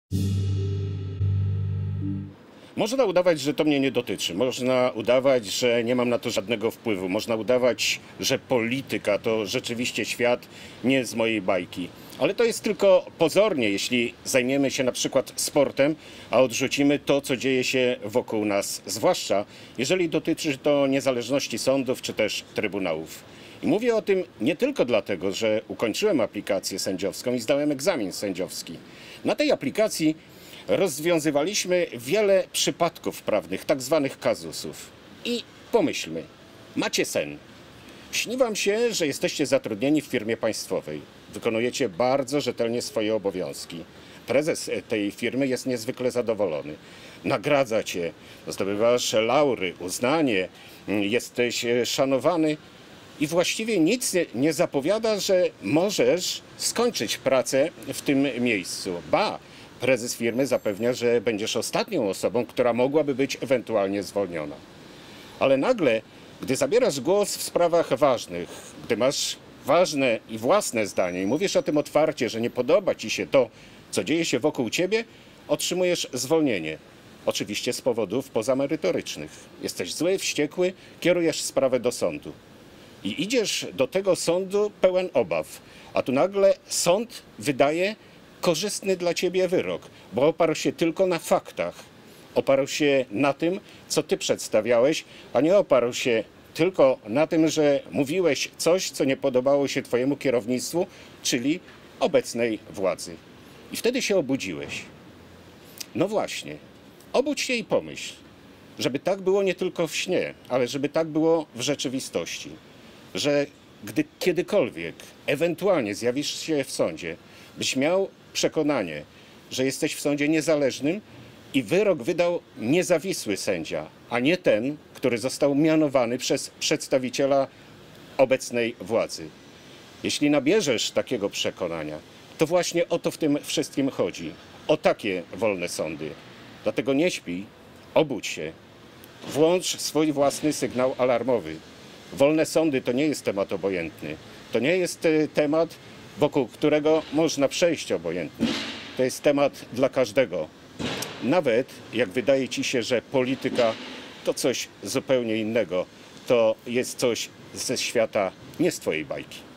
Można udawać, że to mnie nie dotyczy. Można udawać, że nie mam na to żadnego wpływu. Można udawać, że polityka to rzeczywiście świat nie z mojej bajki. Ale to jest tylko pozornie, jeśli zajmiemy się na przykład sportem, a odrzucimy to, co dzieje się wokół nas. Zwłaszcza jeżeli dotyczy to niezależności sądów czy też trybunałów. I mówię o tym nie tylko dlatego, że ukończyłem aplikację sędziowską i zdałem egzamin sędziowski. Na tej aplikacji rozwiązywaliśmy wiele przypadków prawnych, tak zwanych kazusów. I pomyślmy, macie sen. Śni wam się, że jesteście zatrudnieni w firmie państwowej. Wykonujecie bardzo rzetelnie swoje obowiązki. Prezes tej firmy jest niezwykle zadowolony. Nagradza cię, zdobywasz laury, uznanie, jesteś szanowany i właściwie nic nie zapowiada, że możesz skończyć pracę w tym miejscu. Ba, prezes firmy zapewnia, że będziesz ostatnią osobą, która mogłaby być ewentualnie zwolniona. Ale nagle, gdy zabierasz głos w sprawach ważnych, gdy masz ważne i własne zdanie i mówisz o tym otwarcie, że nie podoba ci się to, co dzieje się wokół ciebie, otrzymujesz zwolnienie. Oczywiście z powodów pozamerytorycznych. Jesteś zły, wściekły, kierujesz sprawę do sądu. I idziesz do tego sądu pełen obaw, a tu nagle sąd wydaje korzystny dla ciebie wyrok, bo oparł się tylko na faktach. Oparł się na tym, co ty przedstawiałeś, a nie oparł się tylko na tym, że mówiłeś coś, co nie podobało się twojemu kierownictwu, czyli obecnej władzy. I wtedy się obudziłeś. No właśnie, obudź się i pomyśl, żeby tak było nie tylko w śnie, ale żeby tak było w rzeczywistości. Że gdy kiedykolwiek ewentualnie zjawisz się w sądzie, byś miał przekonanie, że jesteś w sądzie niezależnym i wyrok wydał niezawisły sędzia, a nie ten, który został mianowany przez przedstawiciela obecnej władzy. Jeśli nabierzesz takiego przekonania, to właśnie o to w tym wszystkim chodzi. O takie wolne sądy. Dlatego nie śpij, obudź się. Włącz swój własny sygnał alarmowy. Wolne sądy to nie jest temat obojętny. To nie jest temat, wokół którego można przejść obojętnie. To jest temat dla każdego. Nawet jak wydaje ci się, że polityka to coś zupełnie innego, to jest coś ze świata nie z twojej bajki.